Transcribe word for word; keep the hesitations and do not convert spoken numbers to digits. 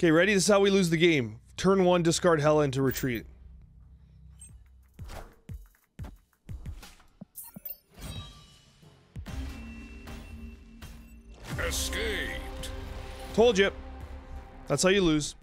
Okay, ready? This is how we lose the game. Turn one, discard Hela into retreat. Escaped. Told you. That's how you lose.